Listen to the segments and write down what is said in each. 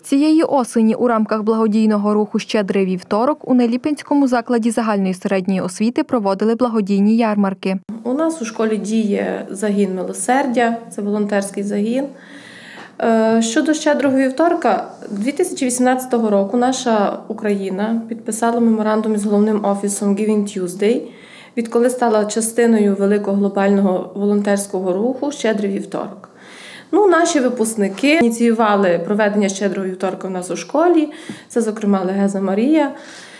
Цієї осені у рамках благодійного руху «Щедрий вівторок» у Неліпинському закладі загальної середньої освіти проводили благодійні ярмарки. У нас у школі діє загін «Милосердя», це волонтерський загін. Щодо «Щедрого вівторка», 2018 року наша Україна підписала меморандум із головним офісом Giving Tuesday, відколи стала частиною великого глобального волонтерського руху «Щедрий вівторок». Наші випускники ініціювали проведення «Щедрого вівторка» в нас у школі, це, зокрема, Легеза Марія.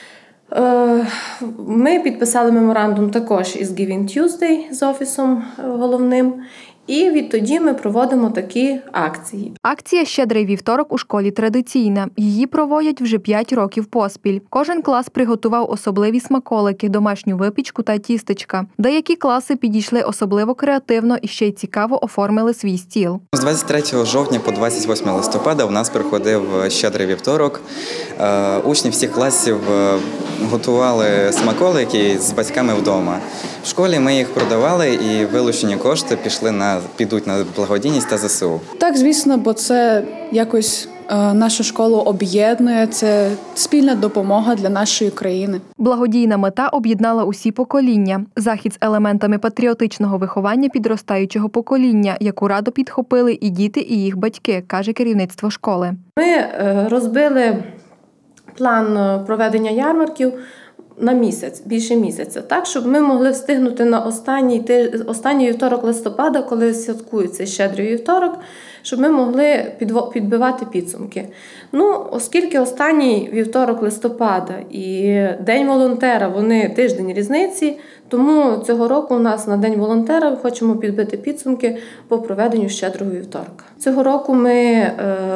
Ми підписали меморандум також із Giving Tuesday, з офісом головним. І відтоді ми проводимо такі акції. Акція «Щедрий вівторок» у школі традиційна. Її проводять вже 5 років поспіль. Кожен клас приготував особливі смаколики, домашню випічку та тістечка. Деякі класи підійшли особливо креативно і ще й цікаво оформили свій стіл. З 23 жовтня по 28 листопада у нас проходив «Щедрий вівторок». Учні всіх класів готували смаколики з батьками вдома. В школі ми їх продавали і вилучені кошти підуть на благодійність та ЗСУ. Так, звісно, бо це якось нашу школу об'єднує, це спільна допомога для нашої країни. Благодійна мета об'єднала усі покоління. Захід з елементами патріотичного виховання підростаючого покоління, яку радо підхопили і діти, і їх батьки, каже керівництво школи. Ми розбили план проведення ярмарків на місяць, більше місяця, так, щоб ми могли встигнути на останній вівторок листопада, коли святкується «Щедрий вівторок», щоб ми могли підбивати підсумки. Оскільки останній вівторок листопада і День волонтера, вони тиждень різниці, тому цього року у нас на День волонтера ми хочемо підбити підсумки по проведенню «Щедрого вівторка». Цього року ми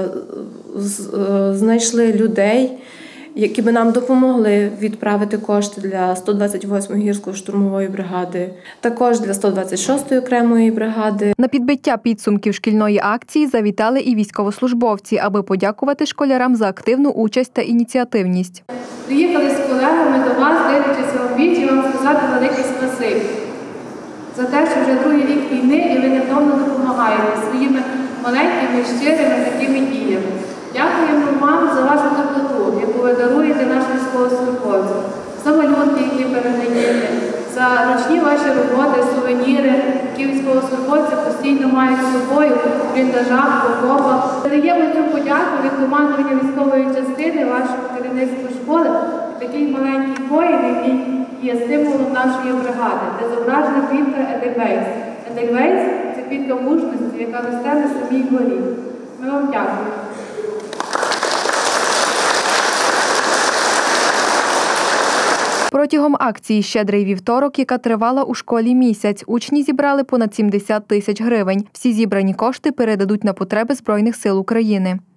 знайшли людей, які би нам допомогли відправити кошти для 128-ї гірсько-штурмової бригади, також для 126-ї окремої бригади. На підбиття підсумків шкільної акції завітали і військовослужбовці, аби подякувати школярам за активну участь та ініціативність. Приїхали з колегами до вас, дивлячись вам вічі, вам сказати велике спасибі за те, що вже другий рік війни і ви невдомно допомагаєте своїми маленькими, щирими такими діями. Дякуємо вам за вашу теплоту, яку ви даруєте нашим військовослужбовцям, за малюнки, які передаєте, за ручні ваші роботи, сувеніри, які військовослужбовці постійно мають з собою в бліндажах, в окопах. Даємо цю подяку від командування військової частини, вашого керівництва школи, такий маленький воїн, який є символом нашої бригади, де зображена квітка Едельвейс. Едельвейс – це квітка мужності, яка росте на самій горі. Ми вам дякуємо. Протягом акції «Щедрий вівторок», яка тривала у школі місяць, учні зібрали понад 70 тисяч гривень. Всі зібрані кошти передадуть на потреби Збройних сил України.